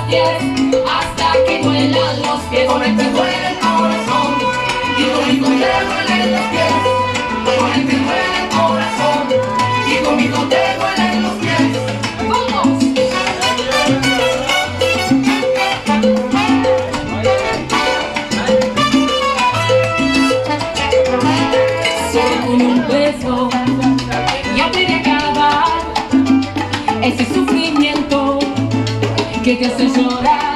pies, hasta que duelan los pies. Con este duele el corazón y conmigo te duelen los pies. Con este duele el corazón y conmigo te duelen los pies. ¡Vamos! Solo con un beso ya puede acabar ese sufrimiento que te hace llorar.